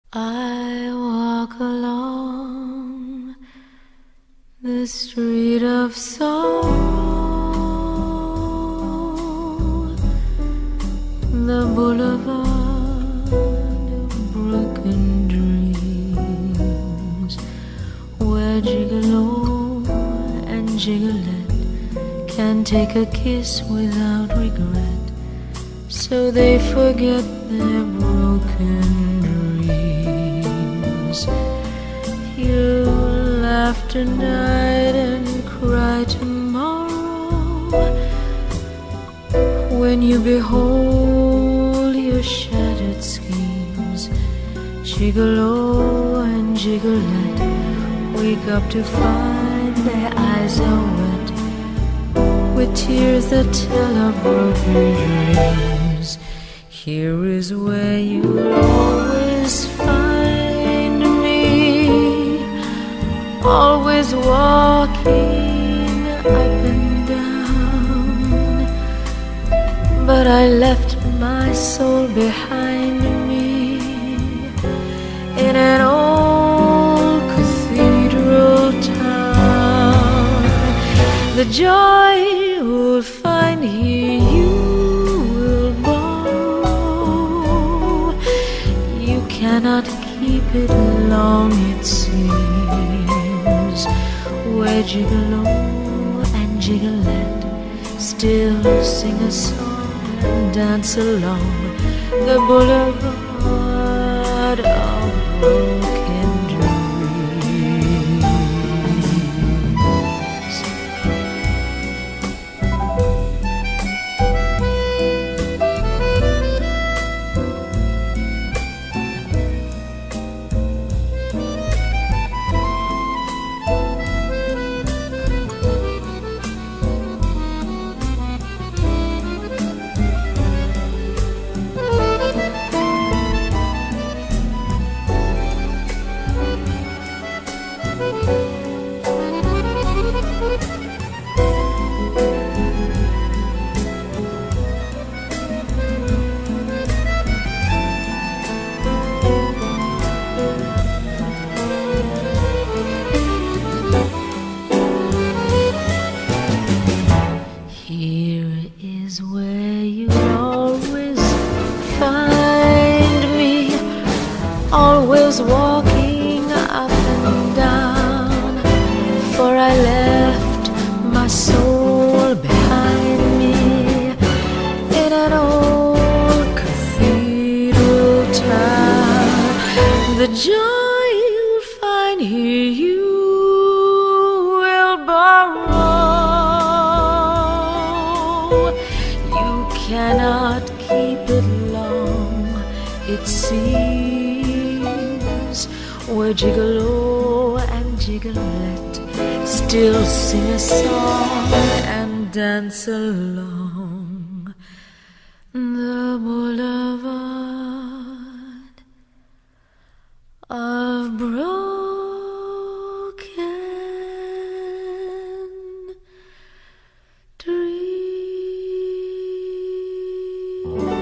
I walk along the street of sorrow, the boulevard of broken dreams, where gigolo and gigalette can take a kiss without regret, so they forget their broken dreams. You laugh tonight and cry tomorrow when you behold your shattered schemes. Gigolo and gigalette wake up to find their eyes are wet with tears that tell of broken dreams. Here is where you'll always find me, always walking up and down. But I left my soul behind me in an old cathedral town. The joy you'll find here you will borrow. You cannot keep it long, it seems, where gigolo and gigalette still sing a song and dance along the boulevard of broken dreams. Here is where you'll always find me, always walking up and down. For I left my soul behind me in an old cathedral town. The joy you'll find here you will borrow. You cannot keep it long, it seems, where gigolo and gigalette still sing a song and dance along the boulevard of broken dreams.